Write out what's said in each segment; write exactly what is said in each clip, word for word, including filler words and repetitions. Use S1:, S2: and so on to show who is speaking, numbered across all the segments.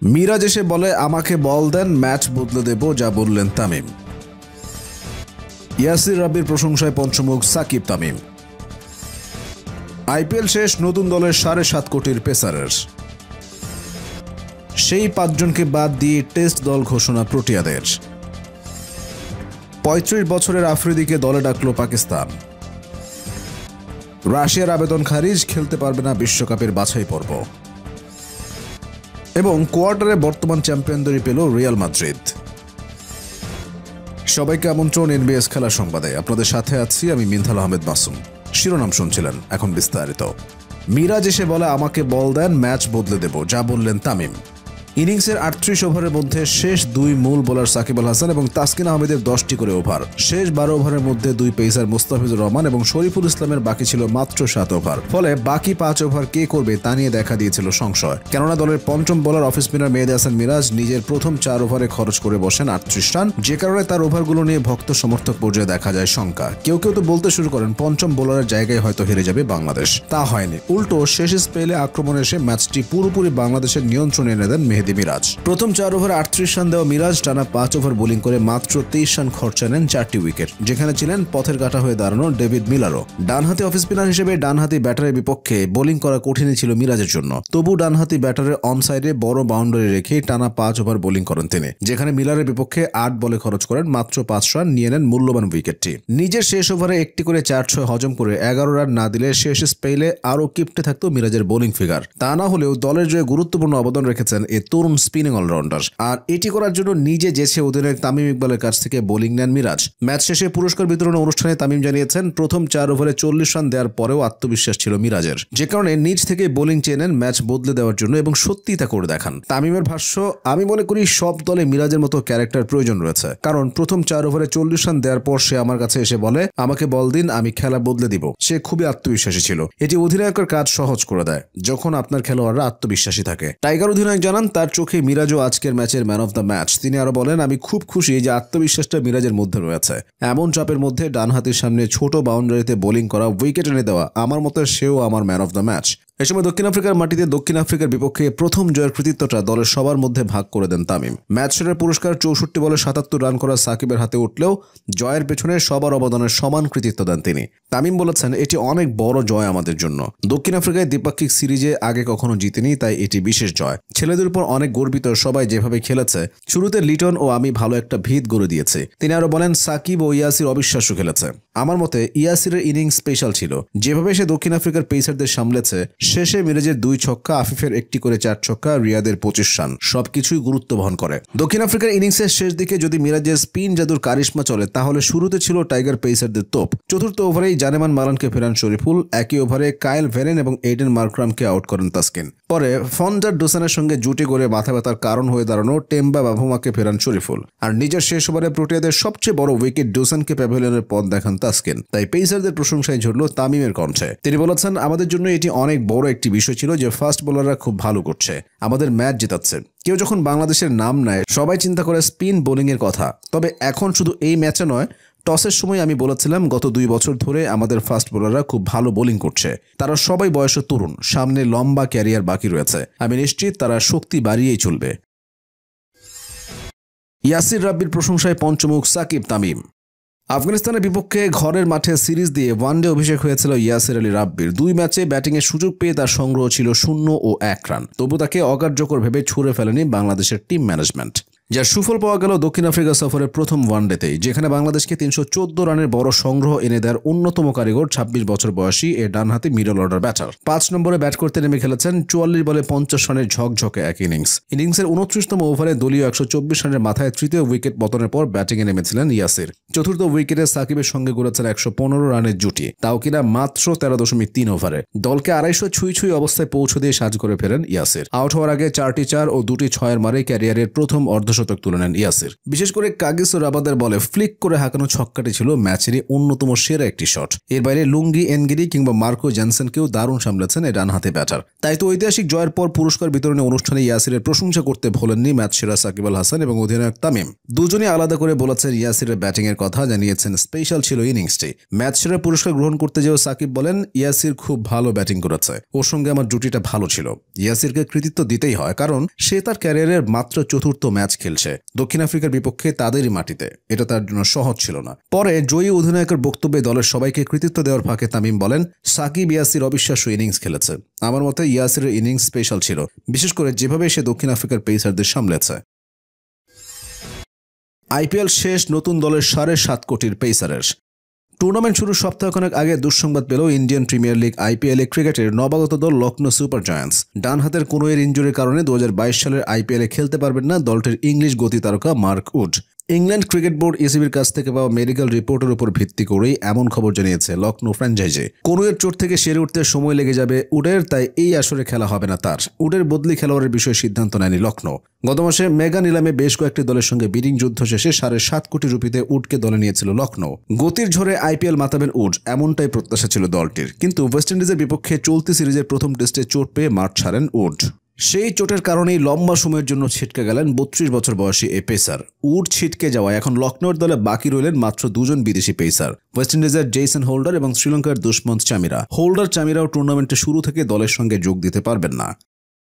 S1: মিরাজ এসে বলে আমাকে বল দেন, ম্যাচ বদলে দেব, যা বললেন তামিম। ইয়াসির রাব্বির প্রশংসায় পঞ্চমুখ সাকিব তামিম। আইপিএল শেষ, নতুন দলের সাড়ে সাত কোটির পেসারের। সেই পাঁচজনকে বাদ দিয়ে টেস্ট দল ঘোষণা প্রোটিয়াদের। পঁয়ত্রিশ বছরের আফ্রিদিকে দলে ডাকল পাকিস্তান। রাশিয়ার আবেদন খারিজ, খেলতে পারবে না বিশ্বকাপের বাছাই পর্ব। এবং কোয়ার্টারে বর্তমান চ্যাম্পিয়নদেরই পেল রিয়াল মাদ্রিদ। সবাইকে আমন্ত্রণ এনবিএস খেলা সংবাদে। আপনাদের সাথে আছি আমি মিনথাল আহমেদ মাসুম। শিরোনাম শুনছিলেন, এখন বিস্তারিত। মিরাজ এসে বলে আমাকে বল দেন, ম্যাচ বদলে দেব, যা বললেন তামিম। ইনিংসের আটত্রিশ ওভারের মধ্যে শেষ দুই মূল বোলার সাকিব আল হাসান এবং তাসকিন আহমেদের দশটি করে ওভার। শেষ বারো ওভারের মধ্যে দুই পেসার মুস্তাফিজুর রহমান এবং শরীফুল ইসলামের বাকি ছিল মাত্র সাত ওভার। ফলে বাকি পাঁচ ওভার কে করবে তা নিয়ে দেখা দিয়েছিল সংশয়। কেননা দলের পঞ্চম bowler off spinner Mehedi Hasan Miraz নিজের প্রথম চার ওভারে খরচ করে বসেন আটত্রিশ রান, যে কারণে তার ওভারগুলো নিয়ে ভক্ত সমর্থক পর্যায়ে দেখা যায় শঙ্কা। কেউ কেউ তো বলতে শুরু করেন পঞ্চম বোলারের জায়গায় হয়তো হেরে যাবে বাংলাদেশ। তা হয়নি, উল্টো শেষ স্পেলে আক্রমণে এসে ম্যাচটি পুরোপুরি বাংলাদেশের নিয়ন্ত্রণে এনে দেন মেহেদী মিরাজ। প্রথম চার ওভার আটত্রিশ রান দেওয়া মিরাজ টানা পাঁচ ওভার বোলিং করে মাত্র তেইশ রান খরচা নেন চারটি উইকেট, যেখানে ছিলেন পথের কাঁটা হয়ে দাঁড়ানো ডেভিড মিলারও। ডানহাতি অফ স্পিনার হিসেবে ডানহাতি ব্যাটারের বিপক্ষে বোলিং করা কঠিনই ছিল মিরাজের জন্য। তবু ডানহাতি ব্যাটারের অন সাইডে বড় বাউন্ডারি রেখে টানা পাঁচ ওভার বোলিং করেন তিনি, যেখানে মিলারের বিপক্ষে আট বলে খরচ করেন মাত্র পাঁচ রান, নিয়ে নেন মূল্যবান উইকেটটি। নিজের শেষ ওভারে একটি করে চার ছয় হজম করে এগারো রান না দিলে শেষ স্পেলে আরও কিপটে থাকতো মিরাজের বোলিং ফিগার। তা না হলেও দলের জয়ে গুরুত্বপূর্ণ অবদান রেখেছেন এই তরুণ স্পিনিং অলরাউন্ডার। আর এটি করার জন্য নিজে জেছে অধিনায়ক তামিম ইকবালের কাছ থেকে বোলিং নেন মিরাজ। ম্যাচ শেষে পুরস্কার বিতরণ অনুষ্ঠানে তামিম জানিয়েছেন প্রথম চার ওভারে চল্লিশ রান দেওয়ার পরেও আত্মবিশ্বাস ছিল মিরাজের, যে কারণে নিজ থেকে বোলিং চেয়ে নেন ম্যাচ বদলে দেওয়ার জন্য এবং সত্যিই তা করে দেখান। তামিমের ভাষ্য, আমি মনে করি সব দলে মিরাজের মতো ক্যারেক্টার প্রয়োজন রয়েছে, কারণ প্রথম চার ওভারে চল্লিশ রান দেওয়ার পর সে আমার কাছে এসে বলে আমাকে বল দিন, আমি খেলা বদলে দিব। সে খুবই আত্মবিশ্বাসী ছিল। এটি অধিনায়কের কাজ সহজ করে দেয় যখন আপনার খেলোয়াড়রা আত্মবিশ্বাসী থাকে। টাইগার অধিনায়ক জানান তার চোখে মিরাজও আজকের ম্যাচের ম্যান অফ দ্য ম্যাচ। তিনি আরো বলেন আমি খুব খুশি যে আত্মবিশ্বাসটা মিরাজের মধ্যে রয়েছে। এমন চাপের মধ্যে ডানহাতির সামনে ছোট বাউন্ডারিতে বোলিং করা, উইকেট এনে দেওয়া, আমার মতে সেও আমার ম্যান অফ দ্য ম্যাচ। এ সময় দক্ষিণ আফ্রিকার মাটিতে দক্ষিণ আফ্রিকার বিপক্ষে প্রথম জয়ের কৃতিত্বটা দলের সবার মধ্যে ভাগ করে দেন তামিম। ম্যাচ সেরার পুরস্কার চৌষট্টি বলে সাতাত্তর রান করা সাকিবের হাতে উঠলেও জয়ের পেছনে সবার অবদানের সমান কৃতিত্ব দেন তিনি। তামিম বলেছেন এটি অনেক বড় জয় আমাদের জন্য। দক্ষিণ আফ্রিকায় দ্বিপাক্ষিক সিরিজে আগে কখনো জিতেনি, তাই এটি বিশেষ জয়। ছেলেদের উপর অনেক গর্বিত, সবাই যেভাবে খেলেছে। শুরুতে লিটন ও আমি ভালো একটা ভিত গড়ে দিয়েছি। তিনি আরো বলেন সাকিব ও ইয়াসির অবিশ্বাস্য খেলেছে। আমার মতে ইয়াসিরের ইনিংস স্পেশাল ছিল। যেভাবে সে দক্ষিণ আফ্রিকার পেসারদের সামলেছে, শেষে মিরাজের দুই ছক্কা, আফিফের একটি করে চার ছক্কা, রিয়াদের পঁচিশ রান, সবকিছুই গুরুত্ব বহন করে। দক্ষিণ আফ্রিকার ইনিংসের শেষ দিকে যদি মিরাজের স্পিন জাদুর কারিশমা চলে, তাহলে শুরুতে ছিল টাইগার পেসারদের তোপ। চতুর্থ ওভারেই জানেমান মালানকে ফেরান শরীফুল। একই ওভারে কাইল ভেরেন এবং এইডেন মার্ক্রামকে আউট করেন তাসকিন। পরে ফন্টার ডোসানের সঙ্গে জুটি করে মাথা ব্যথার কারণ হয়ে দাঁড়ানো টেম্বা বাভুমাকে ফেরান শরীফুল। আর নিজের শেষ ওভারে প্রোটিয়াদের সবচেয়ে বড় উইকেট ডোসানকে প্যাভিলিয়নের পথ দেখান তাসকিন। তাই পেসারদের প্রশংসায় ঝরল তামিমের কণ্ঠে। তিনি বলেছেন আমাদের জন্য এটি অনেক বড় একটি বিষয় ছিল যে ফাস্ট বোলাররা খুব ভালো করছে, আমাদের ম্যাচ জেতাচ্ছে। কেউ যখন বাংলাদেশের নাম নেয় সবাই চিন্তা করে স্পিন বোলিং এর কথা। তবে এখন শুধু এই ম্যাচে নয়, টসের সময় আমি বলেছিলাম গত দুই বছর ধরে আমাদের ফাস্ট বোলাররা খুব ভালো বোলিং করছে। তারা সবাই বয়সে তরুণ, সামনে লম্বা ক্যারিয়ার বাকি রয়েছে। আমি নিশ্চিত তারা শক্তি বাড়িয়েই চলবে। ইয়াসির রাব্বির প্রশংসায় পঞ্চমুখ সাকিব তামিম। আফগানিস্তানের বিপক্ষে ঘরের মাঠে সিরিজ দিয়ে ওয়ানডে অভিষেক হয়েছিল ইয়াসির আলী রাব্বির। দুই ম্যাচে ব্যাটিংয়ের সুযোগ পেয়ে তার সংগ্রহ ছিল শূন্য ও এক রান। তবু তাকে অকার্যকর ভেবে ছুড়ে ফেলেনি বাংলাদেশের টিম ম্যানেজমেন্ট। যার সুফল পাওয়া গেল দক্ষিণ আফ্রিকা সফরের প্রথম ওয়ানডেতেই, যেখানে বাংলাদেশকে তিনশো চোদ্দ রানের বড় সংগ্রহ এনে দেওয়ার অন্যতম কারিগর ছাব্বিশ বছর বয়সী এ ডানহাতি মিডল অর্ডার ব্যাটার। পাঁচ নম্বরে ব্যাট করতে নেমে খেলেছেন চুয়াল্লিশ বলে পঞ্চাশ রানের ঝকঝকে এক ইনিংস। ইনিংসের উনত্রিশতম ওভারে দলীয় একশো চব্বিশ রানের মাথায় তৃতীয় উইকেট পতনের পর ব্যাটিংয়ে নেমেছিলেন ইয়াসির। চতুর্থ উইকেটে সাকিবের সঙ্গে গড়েছেন একশো পনেরো রানের জুটি, তাও কিনা মাত্র তেরো দশমিক তিন ওভারে। দলকে আড়াইশো ছুঁই ছুঁই অবস্থায় পৌঁছে দিয়ে সাজ করে ফেরেন ইয়াসির। আউট হওয়ার আগে চারটি চার ও দুটি ছয়ের মারে ক্যারিয়ারের প্রথম অর্ধশত অর্ধশতক তুলে নেন ইয়াসির। বিশেষ করে কাগিসো রাবাদার বলে ফ্লিক করে হাঁকানো ছক্কাটি ছিল ম্যাচেরই অন্যতম সেরা একটি শট। এর বাইরে লুঙ্গি এনগিরি কিংবা মার্কো জেনসেনকেও দারুণ সামলেছেন এই ডানহাতে ব্যাটার। তাই তো ঐতিহাসিক জয়ের পর পুরস্কার বিতরণী অনুষ্ঠানে ইয়াসিরের প্রশংসা করতে ভোলেননি ম্যাচ সেরা সাকিব আল হাসান এবং অধিনায়ক তামিম। দুজনই আলাদা করে বলেছেন ইয়াসিরের ব্যাটিং এর কথা, জানিয়েছেন স্পেশাল ছিল ইনিংসটি। ম্যাচ সেরা পুরস্কার গ্রহণ করতে যেও সাকিব বলেন ইয়াসির খুব ভালো ব্যাটিং করেছে, ওর সঙ্গে আমার জুটিটা ভালো ছিল। ইয়াসিরকে কৃতিত্ব দিতেই হয়, কারণ সে তার ক্যারিয়ারের মাত্র চতুর্থ ম্যাচ খেলছে দক্ষিণ আফ্রিকার বিপক্ষে তাদেরই মাটিতে, এটা তার জন্য সহজ ছিল না। পরে জয়ী অধিনায়কের বক্তব্যে দলের সবাইকে কৃতিত্ব দেওয়ার ফাঁকে তামিম বলেন সাকিব ইয়াসির অবিশ্বাস্য ইনিংস খেলেছে। আমার মতে ইয়াসিরের ইনিংস স্পেশাল ছিল, বিশেষ করে যেভাবে সে দক্ষিণ আফ্রিকার পেসারদের সামলেছে। আইপিএল শেষ, নতুন দলের সাড়ে সাত কোটির পেসারের। টুর্নামেন্ট শুরুর সপ্তাহখানেক আগে দুঃসংবাদ পেল ইন্ডিয়ান প্রিমিয়ার লিগ আইপিএল এ ক্রিকেটের নবাগত দল লখনৌ সুপার জায়ান্টস। ডান হাতের কোনোয়ের ইনজুরির কারণে দু হাজার বাইশ সালের আইপিএল এ খেলতে পারবেন না দলটির ইংলিশ গতি তারকা Mark Wood. England cricket board ইসিবির কাছ থেকে পাওয়া মেডিকেল রিপোর্টের উপর ভিত্তি করেই এমন খবর জানিয়েছে লখনৌ ফ্র্যাঞ্চাইজি। কোনোয়ের চোট থেকে সেরে উঠতে সময় লেগে যাবে উডের, তাই এই আসরে খেলা হবে না তার। উডের বদলি খেলোয়াড়ের বিষয়ে সিদ্ধান্ত নেয়নি লখনৌ। গত মাসে মেগা নিলামে বেশ কয়েকটি দলের সঙ্গে বিডিং যুদ্ধ শেষে সাড়ে সাত কোটি রুপিতে উডকে দলে নিয়েছিল লখনৌ। গতির ঝড়ে আইপিএল মাতাবেন উড, এমনটাই প্রত্যাশা ছিল দলটির। কিন্তু ওয়েস্ট ইন্ডিজের বিপক্ষে চলতি সিরিজের প্রথম টেস্টে চোট পেয়ে মাঠ ছাড়েন উড। সেই চোটের কারণেই লম্বা সময়ের জন্য ছিটকে গেলেন বত্রিশ বছর বয়সী এই পেসার। উড ছিটকে যাওয়ায় এখন লখনৌর দলে বাকি রইলেন মাত্র দুজন বিদেশি পেসার, ওয়েস্ট ইন্ডিজের জেসন হোল্ডার এবং শ্রীলঙ্কার দুষ্মন্ত চামিরা। হোল্ডার চামিরাও টুর্নামেন্টে শুরু থেকে দলের সঙ্গে যোগ দিতে পারবেন না।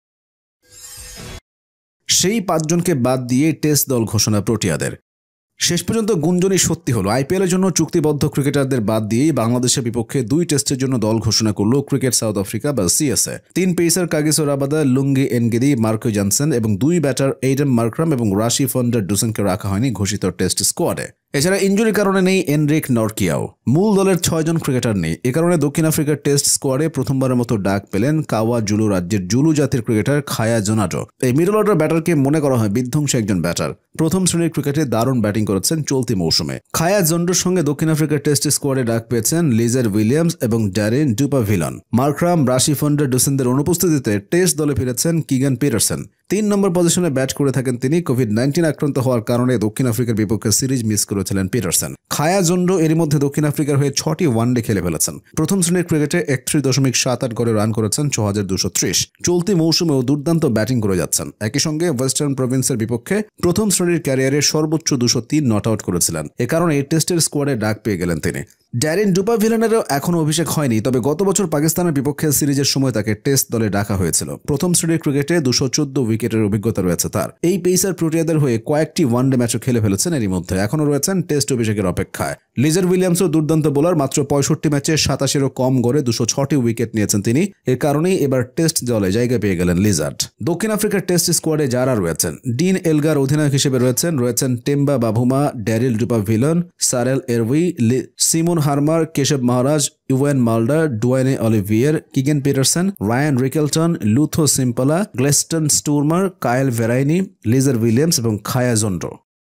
S1: সেই পাঁচজনকে বাদ দিয়ে টেস্ট দল ঘোষণা প্রোটিয়াদের। শেষ পর্যন্ত গুঞ্জনই সত্যি হলো, আইপিএলের জন্য চুক্তিবদ্ধ ক্রিকেটারদের বাদ দিয়েই বাংলাদেশের বিপক্ষে দুই টেস্টের জন্য দল ঘোষণা করল ক্রিকেট সাউথ আফ্রিকা বা সিএসএ। তিন পেসার কাগিসো রাবাদা, লুঙ্গি এনগিরি, মার্কো জনসন এবং দুই ব্যাটার এইডেন মার্করাম এবং রাশি ফন্ডার ডুসেনকে রাখা হয়নি ঘোষিত টেস্ট স্কোয়াডে। এছাড়া ইনজুরির কারণে নেই এনরিক নরকিয়াও। মূল দলের ছয়জন ক্রিকেটার নেই, এ কারণে দক্ষিণ আফ্রিকার টেস্ট স্কোয়াডে প্রথমবারের মতো ডাক পেলেন কাওয়া জুলু রাজ্যের জুলু জাতির ক্রিকেটার খায়া জোনাটো। এই মিডল অর্ডার ব্যাটারকে মনে করা হয় বিধ্বংসী একজন ব্যাটার। প্রথম শ্রেণীর ক্রিকেটে দারুণ ব্যাটিং করেছেন চলতি মৌসুমে। খায়া জন্ডোর সঙ্গে দক্ষিণ আফ্রিকার টেস্ট স্কোয়াডে ডাক পেয়েছেন লিজার উইলিয়ামস এবং Daryn Dupavillon. Markram, Rassie van der ডুসেনদের অনুপস্থিতিতে টেস্ট দলে ফিরেছেন কিগান পিটারসন। তিন নম্বর পজিশনে ব্যাট করে থাকেন তিনি। কোভিড নাইন্টিন আক্রান্ত হওয়ার কারণে দক্ষিণ আফ্রিকার বিপক্ষে সিরিজ মিস করেছিলেন পিটারসন। খায়া জন্ডো এরই মধ্যে দক্ষিণ আফ্রিকার হয়ে ছটি ওয়ানডে খেলে ফেলেছেন। প্রথম শ্রেণীর ক্রিকেটে একত্রিশ দশমিক সাত আট গড়ে রান করেছেন ছ হাজার দুশো ত্রিশ। চলতি মৌসুমেও দুর্দান্ত ব্যাটিং করে যাচ্ছেন। একই সঙ্গে ওয়েস্টার্ন প্রভিন্সের বিপক্ষে প্রথম শ্রেণীর ক্যারিয়ারে সর্বোচ্চ দুশো তিন নট আউট করেছিলেন। এ কারণে এই টেস্টের স্কোয়াডে ডাক পেয়ে গেলেন তিনি। ড্যারেন ডুপাভিলনেরও এখনও অভিষেক হয়নি, তবে গত বছর পাকিস্তানের বিপক্ষে সিরিজের সময় তাকে টেস্ট দলে ডাকা হয়েছিল। প্রথম শ্রেণীর ক্রিকেটে দুশো চোদ্দ উইকেটের অভিজ্ঞতা রয়েছে তার। এই পেসার প্রোটিয়াদের হয়ে কয়েকটি ওয়ানডে ম্যাচও খেলে ফেলেছেন, এরই মধ্যে এখনও রয়েছেন টেস্ট অভিষেকের অপেক্ষায়। লিজার উইলিয়ামসও দুর্দান্ত বোলার, মাত্র পঁয়ষট্টি ম্যাচে সাতাশেরও কম গড়ে দুশো ছটি উইকেট নিয়েছেন তিনি। এর কারণেই এবার টেস্ট দলে জায়গা পেয়ে গেলেন লিজার্ড। দক্ষিণ আফ্রিকার টেস্ট স্কোয়াডে যারা রয়েছেন, ডিন এলগার অধিনায়ক হিসেবে রয়েছেন রয়েছেন Temba Bavuma, Daryn Dupavillon, Sarel Erwee, Simon Harmer, Keshav Maharaj, Wiaan Mulder, Duanne Olivier, Keegan Petersen, Ryan Rickelton, Lutho Sipamla, Glenton Stuurman, Kyle Verreynne, Lizaad Williams এবং খায়া জন্ডো।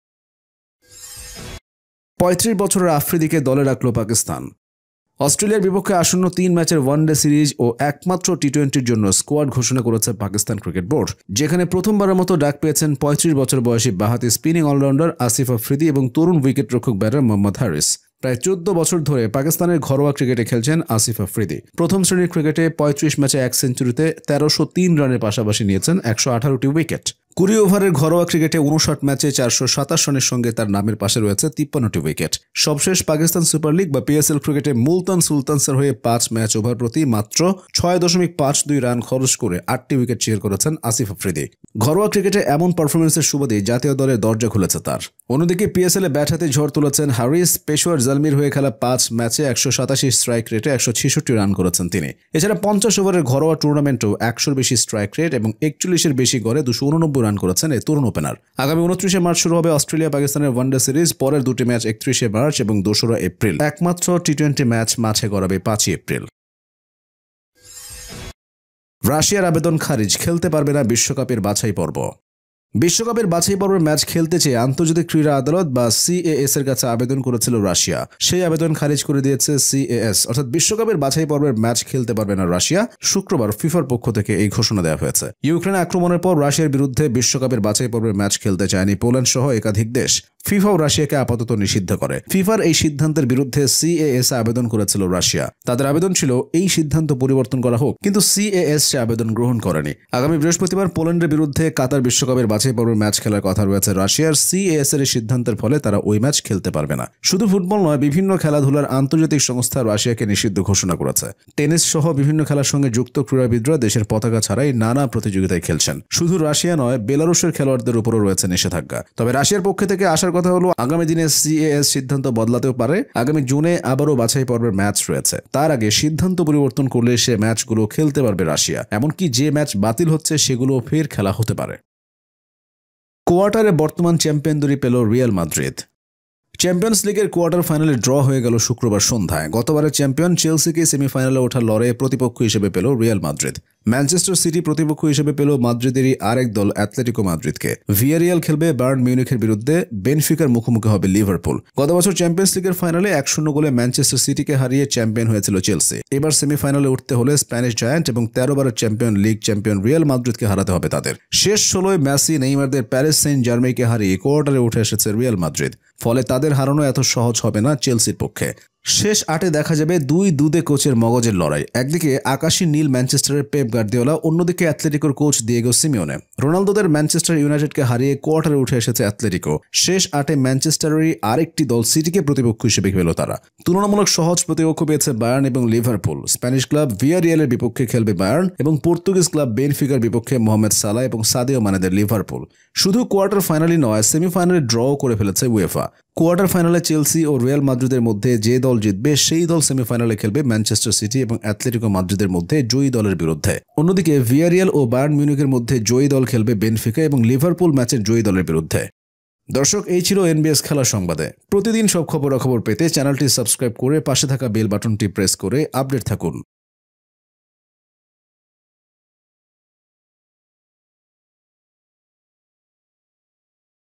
S1: পঁয়ত্রিশ বছরের আফ্রিদিকে দলে রাখল পাকিস্তান। অস্ট্রেলিয়ার বিপক্ষে আসন্ন তিন ম্যাচের ওয়ানডে সিরিজ ও একমাত্র টি টোয়েন্টির জন্য স্কোয়াড ঘোষণা করেছে পাকিস্তান ক্রিকেট বোর্ড, যেখানে প্রথমবারের মতো ডাক পেয়েছেন পঁয়ত্রিশ বছর বয়সী বাঁহাতি স্পিনিং অলরাউন্ডার আসিফ আফ্রিদি এবং তরুণ উইকেট রক্ষক ব্যাটার মোহাম্মদ হারিস। প্রায় চোদ্দ বছর ধরে পাকিস্তানের ঘরোয়া ক্রিকেটে খেলছেন আসিফ আফ্রিদি। প্রথম শ্রেণীর ক্রিকেটে পঁয়ত্রিশ ম্যাচে এক সেঞ্চুরিতে তেরোশো তিন রানের পাশাপাশি নিয়েছেন একশো আঠারোটি উইকেট। কুড়ি ওভারের ঘরোয়া ক্রিকেটে উনষাট ম্যাচে চারশো সাতাশ রানের সঙ্গে তার নামের পাশে রয়েছে তিপ্পান্নটি উইকেট। সবশেষ পাকিস্তান সুপার লিগ বা পিএসএল ক্রিকেটে মুলতান সুলতানসের হয়ে পাঁচ ম্যাচ ওভার প্রতি মাত্র ছয় দশমিক পাঁচ দুই রান খরচ করে আটটি উইকেট শিকার করেছেন আসিফ আফ্রিদি। ঘরোয়া ক্রিকেটে এমন পারফরমেন্সের সুবাদে জাতীয় দলের দরজা খুলেছে তার। অন্যদিকে পিএসএল এ ব্যাট হাতে ঝড় তুলেছেন হারিস। পেশোয়ার জালমির হয়ে খেলা পাঁচ ম্যাচে একশো সাতাশি স্ট্রাইক রেটে একশো ছেষট্টি রান করেছেন তিনি। এছাড়া পঞ্চাশ ওভারের ঘরোয়া টুর্নামেন্টেও একশোর বেশি স্ট্রাইক রেট এবং একচল্লিশের বেশি গড়ে দুশো উননব্বই রান করেছেন এই তরুণ ওপেনার। আগামী উনত্রিশে মার্চ শুরু হবে অস্ট্রেলিয়া পাকিস্তানের ওয়ানডে সিরিজ। পরের দুটি ম্যাচ একত্রিশে মার্চ এবং দোসরা এপ্রিল। একমাত্র টি টোয়েন্টি ম্যাচ মাঠে গড়াবে পাঁচই এপ্রিল। রাশিয়ার আবেদন খারিজ, খেলতে পারবে না বিশ্বকাপের বাছাই পর্ব। বিশ্বকাপের বাছাই পর্বের ম্যাচ খেলতে চেয়ে আন্তর্জাতিক ক্রীড়া আদালত বা সিএএস এর কাছে আবেদন করেছিল রাশিয়া। সেই আবেদন খারিজ করে দিয়েছে সিএএস, অর্থাৎ বিশ্বকাপের বাছাই পর্বের ম্যাচ খেলতে পারবে না রাশিয়া। শুক্রবার ফিফার পক্ষ থেকে এই ঘোষণা দেওয়া হয়েছে। ইউক্রেন আক্রমণের পর রাশিয়ার বিরুদ্ধে বিশ্বকাপের বাছাই পর্বের ম্যাচ খেলতে চায়নি পোল্যান্ড সহ একাধিক দেশ। ফিফাও রাশিয়াকে আপাতত নিষিদ্ধ করে। ফিফার এই সিদ্ধান্তের বিরুদ্ধে সিএএস আবেদন করেছিল রাশিয়া। তাদের আবেদন ছিল এই সিদ্ধান্ত পরিবর্তন করা হোক, কিন্তু সিএএস সে আবেদন গ্রহণ করেনি। আগামী বৃহস্পতিবার পোল্যান্ডের বিরুদ্ধে কাতার বিশ্বকাপের বাছাই পর্বের ম্যাচ খেলার কথা রয়েছে রাশিয়ার। সিএএস এর সিদ্ধান্তের ফলে তারা ওই ম্যাচ খেলতে পারবে না। শুধু ফুটবল নয়, বিভিন্ন খেলাধুলার আন্তর্জাতিক সংস্থা রাশিয়াকে নিষিদ্ধ ঘোষণা করেছে। টেনিস সহ বিভিন্ন খেলার সঙ্গে যুক্ত ক্রীড়াবিদরা দেশের পতাকা ছাড়াই নানা প্রতিযোগিতায় খেলছেন। শুধু রাশিয়া নয়, বেলারুশের খেলোয়াড়দের উপরও রয়েছে নিষেধাজ্ঞা। তবে রাশিয়ার পক্ষ থেকে আসার কথা হলো আগামী দিনে সিএএস সিদ্ধান্ত বদলাতেও পারে। আগামী জুনে আবারও বাছাই পর্বের ম্যাচ রয়েছে। তার আগে সিদ্ধান্ত পরিবর্তন করলে সে ম্যাচগুলো খেলতে পারবে রাশিয়া। এমনকি যে ম্যাচ বাতিল হচ্ছে সেগুলো ফের খেলা হতে পারে। কোয়ার্টারে বর্তমান চ্যাম্পিয়ন দড়ি পেল রিয়াল মাদ্রিদ। চ্যাম্পিয়ন্স লিগের কোয়ার্টার ফাইনালে ড্র হয়ে গেল শুক্রবার সন্ধ্যায়। গতবারের চ্যাম্পিয়ন চেলসিকে সেমিফাইনালে ওঠার লড়াইয়ে প্রতিপক্ষ হিসেবে পেল রিয়াল মাদ্রিদ। ম্যানচেস্টার সিটি প্রতিপক্ষ হিসেবে পেল মাদ্রিদেরই আরেক দল অ্যাথলেটিকো মাদ্রিদকে। ভিয়ারিয়াল খেলবে বায়ার্ন মিউনিখের বিরুদ্ধে। বেনফিকার মুখোমুখি হবে লিভারপুল। গত বছর চ্যাম্পিয়ন্স লিগের ফাইনালে এক শূন্য গোলে ম্যানচেস্টার সিটিকে হারিয়ে চ্যাম্পিয়ন হয়েছিল চেলসি। এবার সেমিফাইনালে উঠতে হলে স্প্যানিশ জায়ান্ট এবং তেরো বারের চ্যাম্পিয়ন লিগ চ্যাম্পিয়ন রিয়াল মাদ্রিদকে হারাতে হবে তাদের। শেষ ষোলোয় মেসি নেইমারদের প্যারিস সেন্ট জার্মেইকে হারিয়ে কোয়ার্টারে উঠে এসেছে রিয়াল মাদ্রিদ। ফলে তাদের হারানো এত সহজ হবে না চেলসির পক্ষে। শেষ আটে দেখা যাবে দুই দুদে কোচের মগজের লড়াই। একদিকে আকাশী নীল ম্যানচেস্টারের পেপ গার্দিওলা, অন্যদিকে অ্যাথলেটিকোর কোচ দিয়েগো সিমিওনে। রোনালদোদের ম্যানচেস্টার ইউনাইটেডকে হারিয়ে কোয়ার্টারে উঠে এসেছে অ্যাথলেটিকো। শেষ আটে ম্যানচেস্টারেরই আরেকটি দল সিটিকে প্রতিপক্ষ হিসেবে পেল তারা। তুলনামূলক সহজ প্রতিপক্ষ পেয়েছে বায়ার্ন এবং লিভারপুল। স্প্যানিশ ক্লাব ভিয়ারিয়ালের বিপক্ষে খেলবে বায়ার্ন এবং পর্তুগিজ ক্লাব বেনফিকার বিপক্ষে মোহামেদ সালাহ এবং সাদিও মানেদের লিভারপুল। শুধু কোয়ার্টার ফাইনালই নয়, সেমিফাইনালে ড্রও করে ফেলেছে উয়েফা। কোয়ার্টার ফাইনালে চেলসি ও রিয়াল মাদ্রিদের মধ্যে যে দল জিতবে সেই দল সেমিফাইনালে খেলবে ম্যানচেস্টার সিটি এবং অ্যাথলেটিকো মাদ্রিদের মধ্যে জয়ী দলের বিরুদ্ধে। অন্যদিকে ভিয়ারিয়াল ও বায়ার্ন মিউনিখের মধ্যে জয়ী দল খেলবে বেনফিকা এবং লিভারপুল ম্যাচের জয়ী দলের বিরুদ্ধে। দর্শক, এই ছিল এনবিএস খেলা সংবাদে। প্রতিদিন সব খবরাখবর পেতে চ্যানেলটি সাবস্ক্রাইব করে পাশে থাকা বেল বাটনটি প্রেস করে আপডেট থাকুন।